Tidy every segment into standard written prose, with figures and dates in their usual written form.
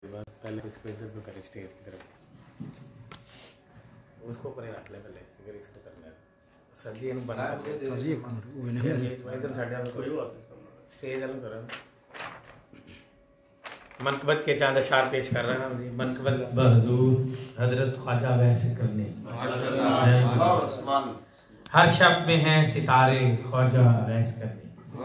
बाद पहले इसको इधर को करें स्टेज की तरफ, उसको परे रख ले पहले, फिर इसको करना है सर जी इन बना सर जी एक मिनट वो नहीं है इधर साइड में कोई स्टेज चालू करो। मनकबत के चांद अशार पेश कर रहा हूँ जी। मनकबत बहजूर हजरत ख्वाजा वैसे करने, हर शब में हैं सितारे ख्वाजा वैस करनी,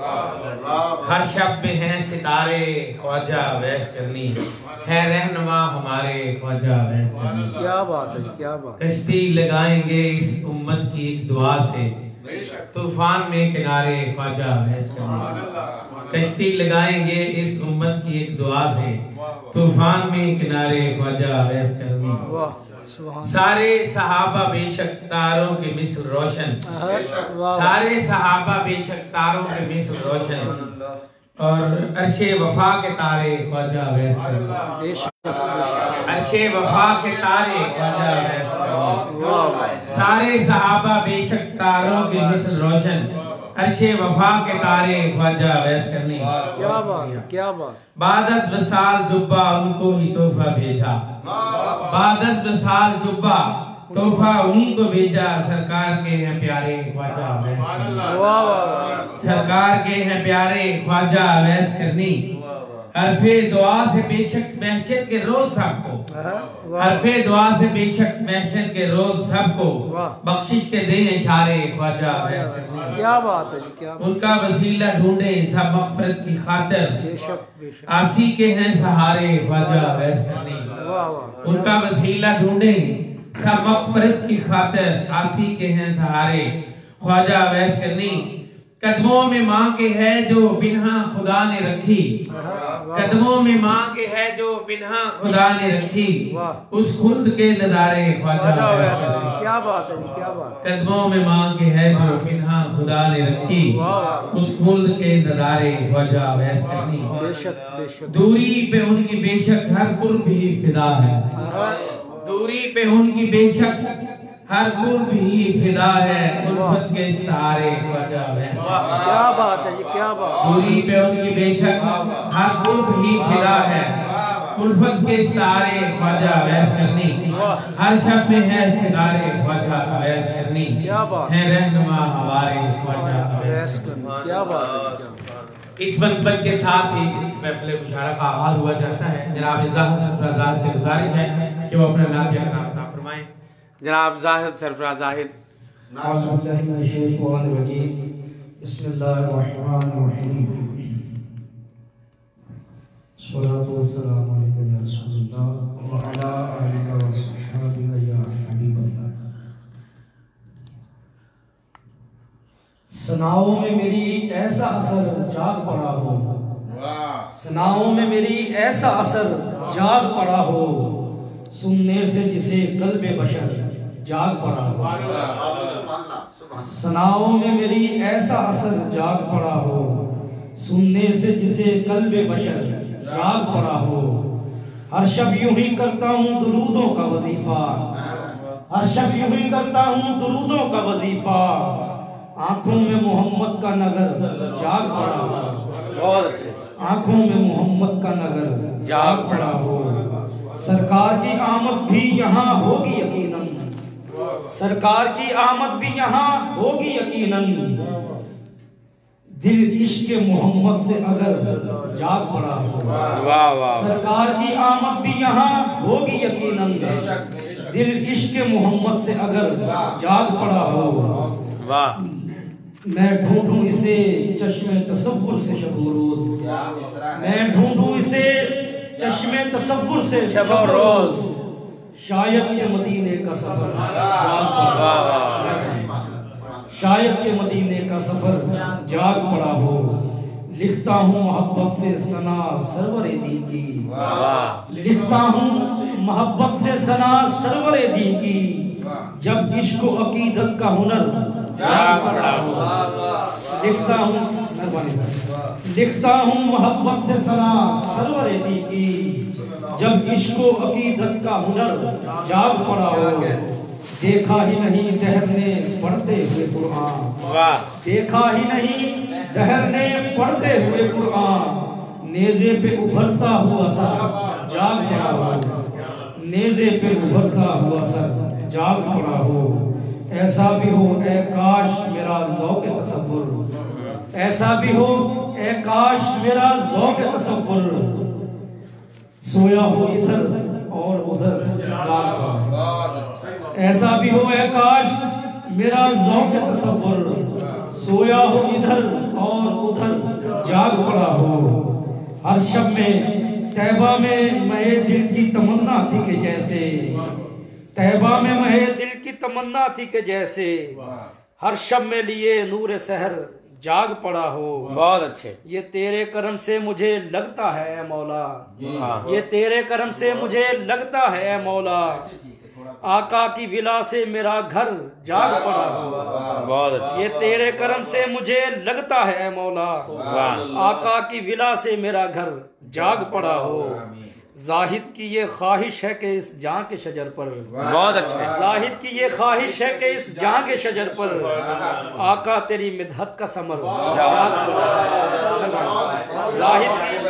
हर शब में हैं सितारे ख्वाजा वैस करनी, है रहनुमा हमारे ख्वाजा वैस करनी। क्या बात है, क्या बात। कश्ती लगाएंगे इस उम्मत की एक दुआ से, तूफान में किनारे ख्वाजा वैस करनी। कश्ती लगाएंगे इस उम्मत की एक दुआ से, तूफान में किनारे ख्वाजा वैस करनी। सारे सहाबा बेशक तारों के मिसल रोशन, सारे सहाबा बेशक तारों के मिसल रोशन, और अर्शे वफा के तारे ख्वाजा वैस करनी। अर्शे वफा के तारे ख्वाजा वैस करनी। सारे सहाबा बेशक तारों के मिसल रोशन, अर्शे वफा के तारे ख्वाजा वैस करनी। क्या बात, क्या बात। बादत वसाल जुब्बा उनको ही तोहफा भेजा, बादत वसाल जुब्बा तोहफा उन्हीं को भेजा, सरकार के हैं प्यारे ख्वाजा वैस करनी। सरकार के हैं प्यारे ख्वाजा वैस करनी। हरफे दुआ से बेशक महशर के रोज सबको, हरफे दुआ से बेशक महशर के रोज सबको, बख्शिश के दे इशारे ख्वाजा वैस करनी। क्या बात है, क्या बात। उनका वसीला ढूंढे सब मग़फ़िरत की खातिर, बेशक बेशक आसी के हैं सहारे ख्वाजा वैस करनी। उनका वसीला ढूंढे सब मग़फ़िरत की खातिर, आसी के हैं सहारे ख्वाजा वैस करनी। कदमों में माँ के है जो पिन्हा खुदा ने रखी, कदमों में माँ के है जो पिन्हा खुदा ने रखी, उस खुल्द के नज़ारे ख्वाजा वैस करनी। क्या बात है, क्या बात। कदमों में माँ के है जो पिन्हा खुदा ने रखी, उस खुल्द के नज़ारे ख्वाजा वैस करनी। बेशक बेशक। दूरी पे उनकी बेशक हर कुर्ब ही फिदा है, दूरी पे उनकी बेशक हर कुर्ब ही फिदा है, उल्फत के सहारे ख्वाजा वैस करनी। क्या बात है जी, क्या बात। दूरी पे उनकी बेशक हर कुर्ब ही फिदा है, उल्फत के सहारे ख्वाजा वैस करनी। हर शब में है सितारे ख्वाजा वैस करनी, क्या बात है रहनुमा हमारे ख्वाजा वैस करनी। क्या बात है, क्या बात। इस मनकबत के साथ ही इस महफिल मुशारा का आगाज हुआ जाता है। जनाब ज़ाहिद सरफराज से गुजारिश है कि वो अपना नातिया का नाम अता फरमाएं। जनाब ज़ाहिद सरफराज ज़ाहिद। सनाओं में मेरी ऐसा असर जाग पड़ा हो, सनाओं में मेरी ऐसा असर जाग पड़ा हो, सुनने से जिसे कल्बे बशर जाग पड़ा हो। सनाओं में मेरी ऐसा असर जाग पड़ा हो, सुनने से जिसे कल्बे बशर जाग पड़ा हो। हर शब यूं ही करता हूँ दुरूदों का वजीफा, हर शब यूं ही करता हूँ दुरूदों का वजीफा, आंखों में मोहम्मद का नगर जाग पड़ा हो। बहुत अच्छे। आंखों में मोहम्मद का नगर जाग पड़ा हो। सरकार की आमद भी यहाँ होगी यकीनन, सरकार की आमद भी यहाँ होगी यकीनन, दिल इश्क मोहम्मद से अगर जाग पड़ा हो। वाह वाह। सरकार की आमद भी यहाँ होगी यकीनन, दिल इश्क मोहम्मद से अगर जाग पड़ा हो। वाह। मैं ढूंढूं इसे चश्मे तसव्वुर से शब रोज, मैं ढूंढूं इसे चश्मे तसव्वुर से शब रोज, शायद के मदीने का सफर जाग पड़ा, शायद के मदीने का सफर जाग पड़ा हो। लिखता हूँ मोहब्बत से सना सरवर दी की, लिखता हूँ मोहब्बत से सना सरवर दी की, जब इश्क व अकीदत का हुनर जाग पड़ा हो। लिखता हूँ, लिखता हूँ मोहब्बत से सना सरवर दी की, जब इश्क व अकीदत का हुनर जाग पड़ा हो। देखा ही नहीं दहर ने पढ़ते हुए कुरान, देखा ही नहीं दहर ने पढ़ते हुए कुरान, नेज़े पे उभरता हुआ सर जाग पड़ा नेज़े पे उभरता हुआ सर जाग पड़ा हो। ऐसा भी हो ए काश मेरा ज़ौक़ तसव्वुर, ऐसा भी हो ए काश मेरा ज़ौक़ तसव्वुर, सोया हो इधर और उधर जाग पड़ा। ऐसा भी हो ए काश मेरा ज़ौक़ तसव्वुर, सोया हो इधर और उधर जाग पड़ा हो। हर शब में तैबा में महे दिल की तमन्ना थी कि जैसे, तैबा में महे दिल की तमन्ना थी कि जैसे, हर शब में लिए नूर सहर जाग पड़ा हो। बहुत अच्छे। ये तेरे करम से मुझे लगता है मौला, ये तेरे करम से मुझे लगता है मौला, आका की विला से मेरा घर जाग पड़ा हो। बहुत अच्छे। ये तेरे करम से मुझे लगता है मौला, आका की विला से मेरा घर जाग पड़ा हो। जाहिद की ये ख्वाहिश है कि इस जां के शजर पर, बहुत अच्छे। जाहिद की ये ख्वाहिश है कि इस जां के शजर पर, आका तेरी मिदहत का समर जाग पड़ा। जाहिद की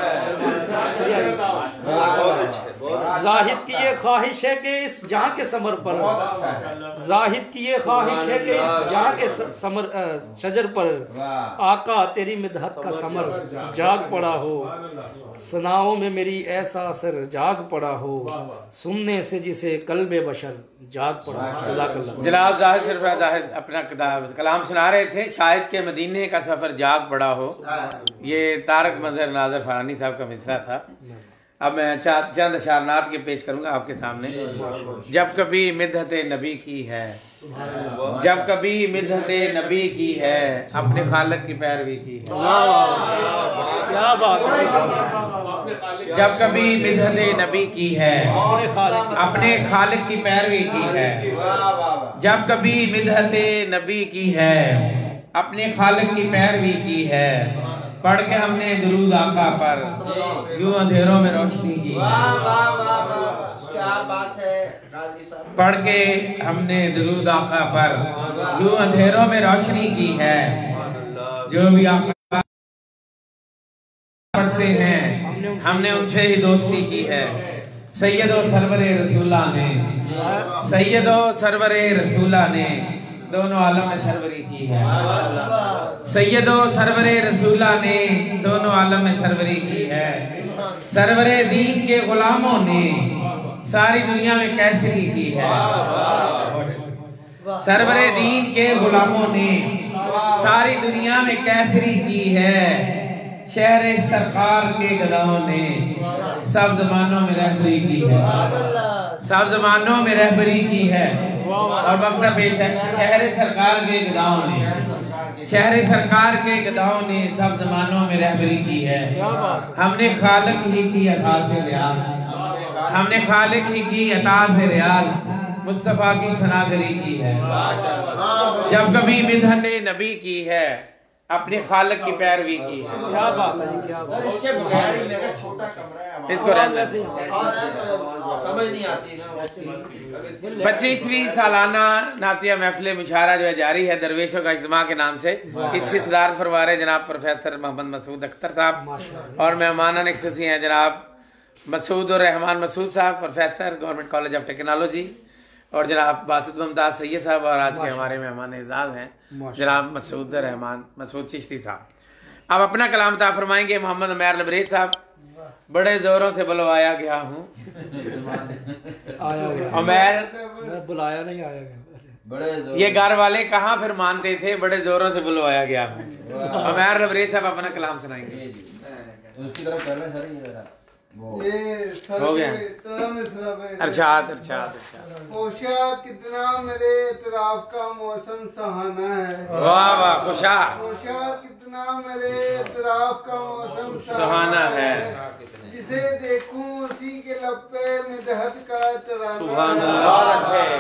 जाहिद की ये ख्वाहिश है कि इस जां के समर पर, जाहिद की ये ख्वाहिश है कि इस जां के समर शजर पर, आका तेरी मिदहत का समर जाग पड़ा हो। सनाओं में मेरी ऐसा असर जाग पड़ा हो, सुनने से जिसे कल्बे बशर जाग पड़ा। जज़ाकल्लाह। जनाब जाहिद सरफराज जाहिद अपना कलाम सुना रहे थे, शायद के मदीने का सफर जाग पड़ा हो। ये तारक मंजर नाजर फरानी साहब का मिसरा था। अब मैं चंद अशारनात के पेश करूंगा आपके सामने। जब कभी मिदहत नबी की है, जब कभी मिदहत नबी की है, अपने खालिक की पैरवी की है। क्या बात है। जब कभी मिदहत नबी की है, अपने खालिक की पैरवी की है। जब कभी मिदहत नबी की है, अपने खालिक की पैरवी की है। पढ़ के हमने दुरूद आका पर, यूं अंधेरों में रोशनी की है। क्या बात है। पढ़ के हमने दुरूद आका पर, यूं अंधेरों में रोशनी की है। जो भी आका पढ़ते हैं हमने उनसे ही दोस्ती की है। सैयदो सरवरे रसूला ने, सैयदो सरवरे रसूला ने दोनों आलम में सरवरी की है। सैयदो सरवरे रसूला ने दोनों आलम में सरवरी की है। सरवरे दीन के गुलामों ने सारी दुनिया में कैसरी की है। सरवरे दीन के गुलामों ने सारी दुनिया में कैसरी की है। शहर सरकार के गदाओं ने सब जमानों में रहबरी की है, सब जमानों में रहबरी की है। और वक्त पेश है शहर सरकार के गदाओं ने, शहर सरकार के गदाओं ने सब जमानों में रहबरी की है। हमने खालिक ही की अता से रियाल, हमने खालिक ही की अता से रियाल, मुस्तफा की सनागरी की है। जब कभी मिदहत नबी की है, अपने खालिक की पैरवी की है। क्या बात है जी, क्या बात है। इसके बगैर ही मेरा छोटा कमरा है, इसको रहने समझ नहीं आती ना। 25वीं सालाना नातिया महफिल मुशायरा जो है जारी है दरवेशों का इज्तिमा के नाम से। इसकी सदारत फरमा रहे जनाब प्रोफेसर मोहम्मद मसूद अख्तर साहब, और मेहमान खुसूसी हैं जनाब मसूद और रहमान मसूद साहब, professor government college of technology, और जनाब बासित मुमताज सैयद साहब, और आज के हमारे मेहमान एजाज हैं जनाब मसूद रहमान मसूद चिश्ती साहब। अब अपना कलाम ता फरमाएंगे मोहम्मद उमैर लबरेज साहब। बड़े जोरों से बुलवाया गया हूँ उमैर, बुलाया नहीं आया गया। बड़े ये घर वाले कहाँ फिर मानते थे, बड़े जोरों से बुलवाया गया हूँ। उमैर लबरेज साहब अपना कलाम सुनाएंगे। उसकी तरफ करना सर, ये जरा हो गया। अरशाद अरशाद खुशा कितना मेरे इतराफ का मौसम सुहाना है। वाह वाह खुशा, खुशा कितना मेरे इतराफ का मौसम सुहाना है। जिसे देखूं उसी के लब पे मिदहत का तराना। सुभान अल्लाह। बहुत अच्छे,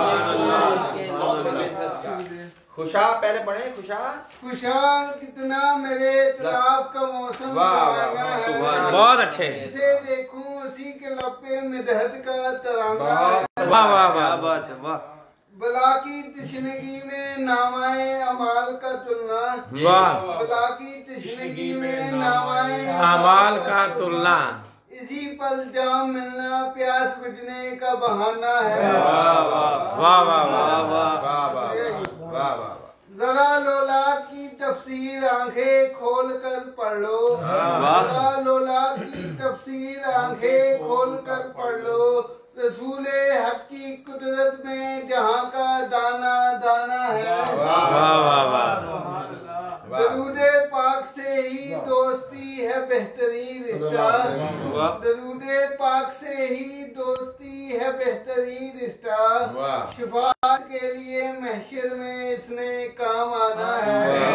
खुशा पहले पढ़े। खुशा खुशा कितना मेरे इतराफ का मौसम सुहाना है। बहुत अच्छे। जिसे देखूं उसी के लब पे मिदहत का तराना है। वाह वाह वाह वाह बला की तशनगी में नामाए अमाल का तुलना। वाह। बला की तशनगी में नामाए अमाल का तुलना। इसी पल जाम मिलना प्यास बुझने का बहाना है। वाह वाह वाह वाह वाह वाह वाह वाह। जरा लोला की तफसीर आंखें खोल कर पढ़ लो। जरा लोला की तफसीर आंखें खोल कर पढ़ लो। रसूले हक की कुदरत में जहाँ का दाना दाना है। वाह वाह वाह। दरूदे पाक से ही दोस्ती है बेहतरीन रिश्ता। दरूदे पाक से ही दोस्ती है बेहतरीन रिश्ता। शिफात के लिए महशर में इसने काम आना है।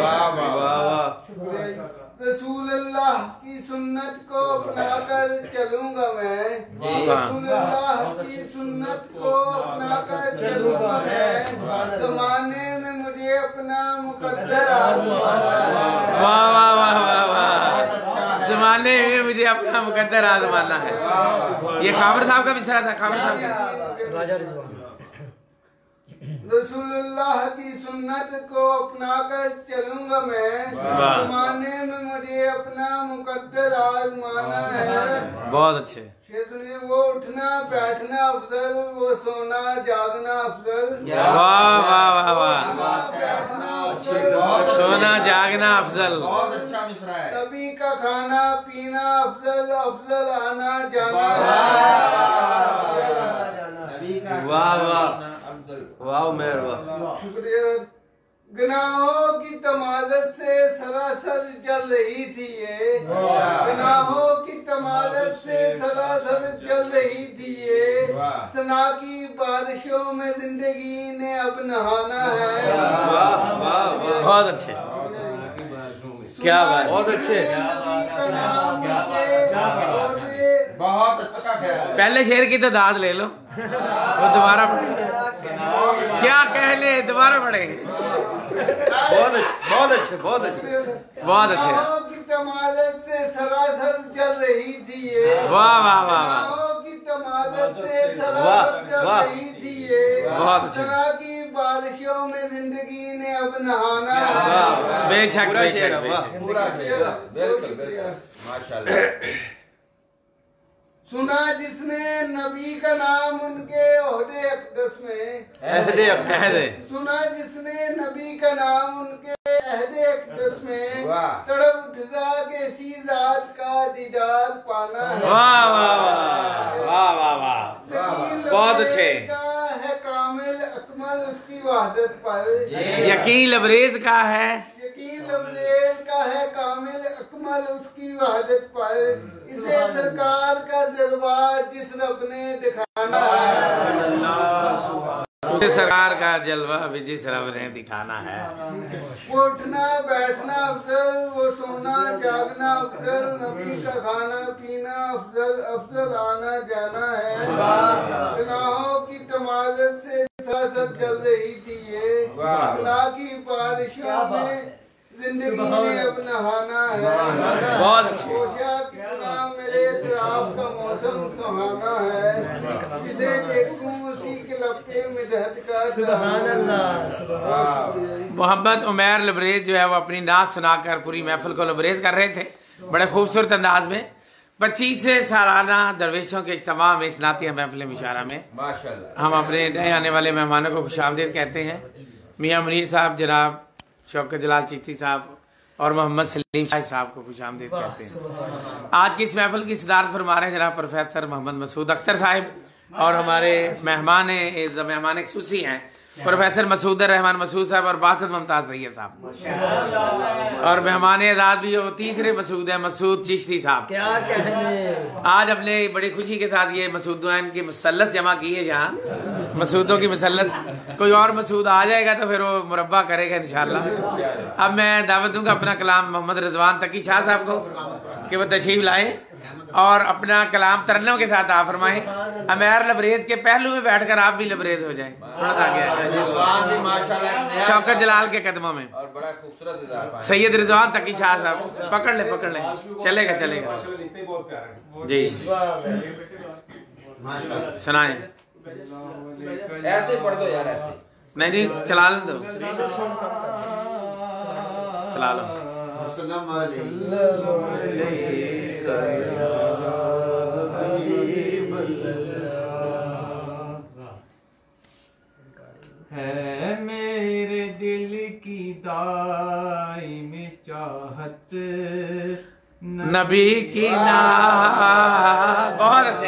रसूल अल्लाह की सुन्नत को अपना कर चलूंगा मैं। रसूल अल्लाह की सुन्नत को अपना कर चलूंगा मैं। जमाने में मुझे अपना मुकद्दर आजमाना है। वाह वाह वाह वाह वाह। जमाने में मुझे अपना मुकद्दर आजमाना है। ये खाबर साहब का मिसरा था। खाबर साहब राजा रिजवान। रसूलुल्लाह की सुन्नत को अपना कर चलूंगा मैं। जमाने में मुझे अपना मुकद्दर आजमाना है। बहुत अच्छे। सुनिए, वो उठना बैठना अफजल, वो सोना जागना अफजल। वाह वाह वाह वाह। बैठना अफजल, सोना जागना अफजल। बहुत अच्छा मिसरा है। नबी का खाना पीना अफजल, अफजल आना जाना। वाह वाह वाह मेहरबान। शुक्रिया। गुनाहों की तमादत से सरासर जल रही थी ये। गुनाहों की तमादत से सरासर जल रही थी ये। सना की बारिशों में जिंदगी ने अब नहाना है। बहुत अच्छे। क्या बात। बहुत अच्छे। बहुत अच्छा ख्याल। पहले शेर की तो दाद ले लो, वो दोबारा पढ़े। क्या कहने, दोबारा पढ़े। बहुत अच्छे बहुत अच्छे बहुत अच्छे बहुत अच्छे। गुनाहों की तमादत से सरासर जल रही थी ये। वाह वाह वाह वाह। गुनाहों की तमादत से सरासर जल वाह। रही थी ये। बहुत अच्छे। सना की बारिशों में जिंदगी ने अब नहाना है। बेशक बेशक बेशक। पूरा बिल्कुल बिल्कुल माशाल्लाह। सुना जिसने नबी का नाम उनके ओहदे अक़दस में। अहदे अहदे। सुना जिसने नबी का नाम उनके अहदे अक़दस में। वाह। तड़प उठा के सी जात का दीदार पाना है। वाह वाह वाह वाह वाह वाह। यकीन बहुत अच्छे। का है कामिल अकमल उसकी वहदत पर। यकीन लबरेज का है। यकीन लबरेज का है कामिल अकमल उसकी वहदत पर। इसे सरकार का जलवा जिस रब ने दिखाना है। उसे सरकार का जलवा भी जिस रब ने दिखाना है। वो उठना बैठना अफजल, वो सोना जागना अफजल। नबी का खाना पीना अफजल, अफजल आना जाना है। गुनाहों की तमादत से सरासर चल रही थी ये। खुदा की बारिशों में जिंदगी ने अब नहाना है। बहुत अच्छे। कोशा कितना मेरे तराफ का मौसम सुहाना है। जिसे देखूं उसी के लपके में दहत का सुभान अल्लाह। मोहम्मद उमैर लबरेज जो है वो अपनी नात सुनाकर पूरी महफिल को लबरेज कर रहे थे बड़े खूबसूरत अंदाज में। 25 सालाना दरवेशों के इज्तिमा में इस नातिया महफिल मुशारा में माशाल्लाह हम अपने नए आने वाले मेहमानों को खुशामदीद कहते हैं। मियाँ मुनीर साहब, जनाब शौकत जलाल चिश्ती साहब और मोहम्मद सलीम शाह साहब को खुशामदीद कहते हैं। आज की इस महफिल की सदारत फरमा रहे हैं जनाब प्रोफेसर मोहम्मद मसूद अख्तर साहब और हमारे मेहमान खुसूसी हैं प्रोफेसर मसूद रहमान मसूद साहब और बासत मुमताज सैयद साहब। और मेहमान एजाज भी वो तीसरे मसूद है मसूद चिश्ती साहब। क्या कहने। आज अपने बड़ी खुशी के साथ ये मसूदान की मसलत जमा की है। यहाँ मसूदों की मसलत कोई और मसूद आ जाएगा तो फिर वो मुरब्बा करेगा इंशाल्लाह। अब मैं दावत दूंगा अपना कलाम मोहम्मद रिजवान तकी शाह साहब को कि वो तशरीफ लाए और अपना कलाम तरन्नुम के साथ आप फरमाएं। अमैर लबरेज के पहलू में बैठकर आप भी लबरेज हो जाएं। थोड़ा सा आगे शौकत जलाल के कदमों में और बड़ा खूबसूरत इजाफा है। सैयद रिजवान तकी शाह साहब पकड़ ले चलेगा चलेगा जी सुनाएं। ऐसे पढ़ दो यार ऐसे। नहीं चला लो चला लो। नबी की नात। बहुत अच्छे।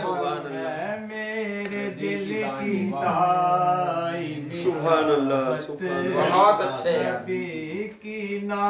मेरे दिल की ताई सुभान अल्लाह, बहुत अच्छे। नबी की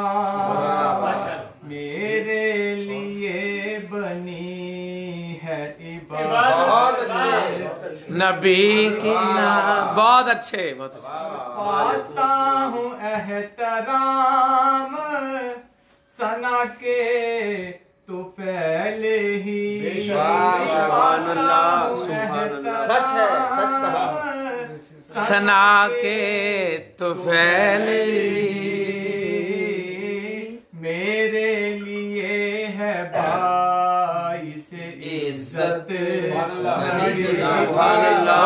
नात मेरे लिए बनी है इबादत। बहुत अच्छे। नबी की नात। बहुत अच्छे, बहुत अच्छे। पाता हूँ एहतराम सना के तो पहले ही। सुभान अल्लाह, सुभान अल्लाह। सच है, सच कहा। सना के तो पहले मेरे लिए है भाई से इज्जत। सुभान अल्लाह,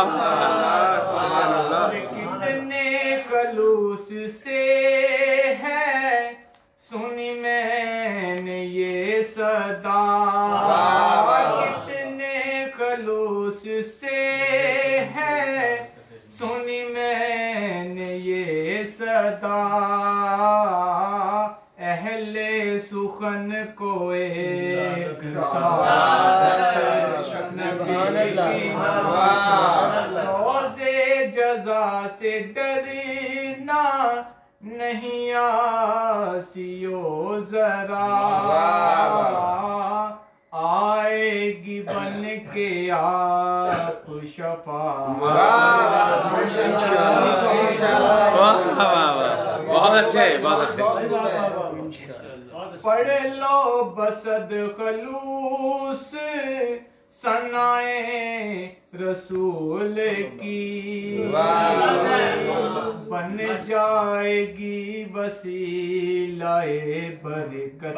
कितने खलूस से है सुनी मैंने ये सदा। कितने खलूस से है सुनी मैंने ये सदा। अहले सुखन को एक रोज़े जज़ा से डरना नहीं आसियो जरा। आएगी बन के आप शफाअत। बहुत अच्छे, बहुत अच्छे। पढ़ लो बसद खलूस सनाए रसूल की। बन जाएगी वसीलाए बरकत।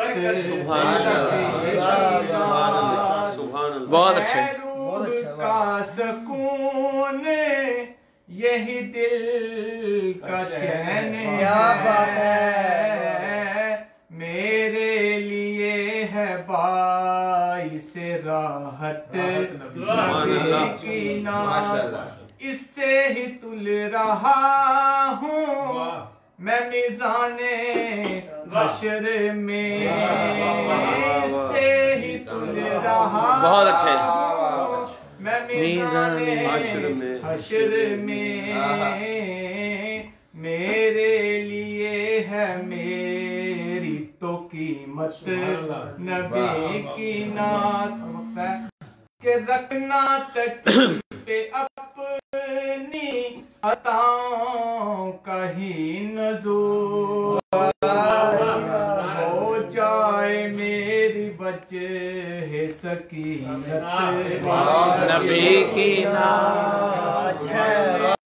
बहुत अच्छे। रूह का सुकून यही दिल का चैन है। मेरे लिए है बाइस राहत नबी की नात। इससे ही तुल रहा हूँ मैं मिज़ाने हश्र में। इससे ही तुल रहा बहुत अच्छे। मैं मिज़ाने हश्र में। मेरे लिए है मेरी तो कीमत नबी की नात। के रखना तक पे अपनी अताओं का ही नज़ूर हो जाए मेरी वजह सकीनत। नबी की नात।